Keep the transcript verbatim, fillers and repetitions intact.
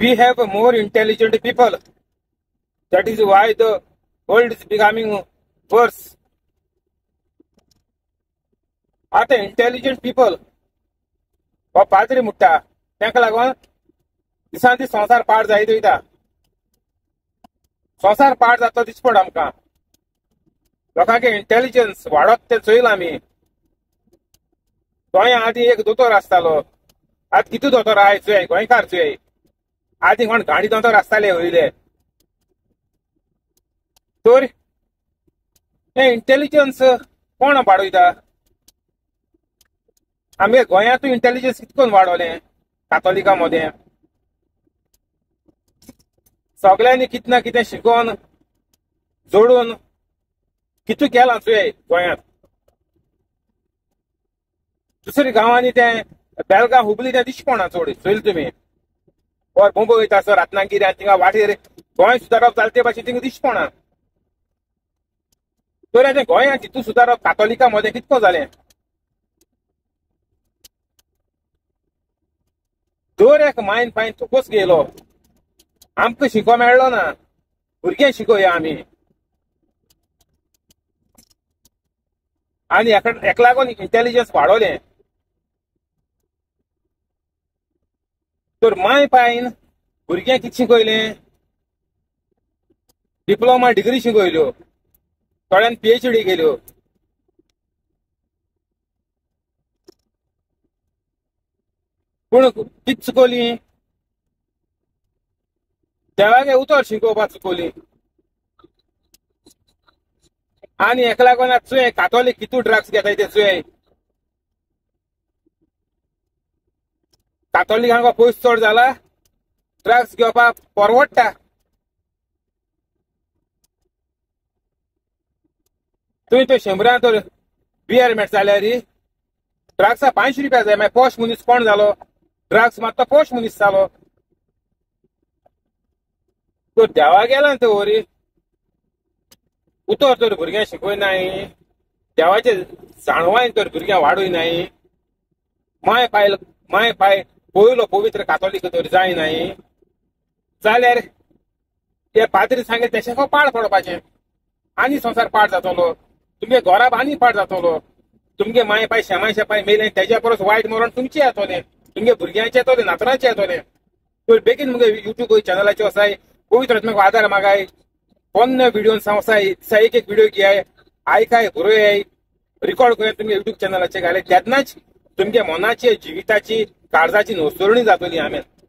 we have more intelligent people. That is why the world is becoming worse. आता intelligent people हो पाद्री मुट्टा ताका लागून दिसान दीस संसार पाड जायत वयता. संसार पाड जाता दिसपड आमकां. लोकांचे इंटेलिजन्स वाडत ते चोयला आमी. गोंया आदीं एक दोतोर आसतालो. आतां कितू दोतोर आहाय चोय गोंयकार चोय. आदीं कोण गाडी दोतोर आसताले वयले. तर हे इंटेलिजन्स कोण वाडयता. आमगे गोंयांतूय इंटेलिजन्स कितकोन वाडोलें कातोलिका मध्ये. सगळ्यांनी कितें ना कितें शिकोवन जोडून कितू केलां चोय गोंयांत. दुसऱ्या गांवांनी तें बेलगांव हुबली तें दिश्टी चोड चोयलें तुमी. और मुंबय वयता सर रत्नागिरी थिंगा वाटेर गोंय सुदारप जालें ते भाशेन थिंगा दिश्टी पडना. तर आतां गोंयांत चितू सुदारप कातोलिका मध्ये कितको जालें. दर एक मायन पायन तुकोच गेलो. आमकां शिको मेळ्ळो ना. भुरग्यां शिकोया आमी. आनी हेका लागून इंटेलिजन्स वाडोलें. तर माय पायन भुरग्यांक कितें शिकयलें. डिप्लोमा डिग्री शिकयल्यो. थोड्यान पीएचडी केल्यो. पूण कितें चुकोवली. देवागे उतर शिकोवपाक चुकोवली. आनी हेका लागून चोय कातोलीक कितू ड्रग्स घेताय ते चोय. कातोलिकांक पयस चड जाला. ड्रग्स घेवपाक परवडटा. तुवें तो शंबरां तर बियर मेळटा जाल्यार ड्रग्सा पांचशे रुपया जाय. मागीर पोश मनीस कोण जालो. ड्रग्स मात्तो पोश मनीस जालो. तो देवा गेला तो वरी उतर तर भुरग्यांक शिकयनाय. देवाचे जाणवायन तर भुरग्यांक वाडयनाय. माय पाय माय पाय पयलो पवित्र कातोलीक तर जायनाय. जाल्यार हे पाद्री सांगे तेशें पाड पडपाचें. आनी संसार पाड जातलो. तुमगे घोराब आनी पाड जातलो. तुमगे माय पाय शेमाय शेपाय मेले तेज्या परस वायट मरण तुमचे येतोलें. तुमगे भुरग्यांचे येतोलें नातरांचे येतोलें. तर बेगीन मुगे युट्यूब चॅनलाचेर वसाय. पवित्र आत्म्याक आदार मागाय. पोन्ने व्हिडिओन वसाय. दिसा एक एक व्हिडिओ घेयाय. आयकाय बरोयाय. रिकॉर्ड करून तुमगे युट्यूब चॅनलाचेर घाले. तेन्नाच तुमगे मनाची जिविताची काळजाची न्हवसरणी जातली. आमेन.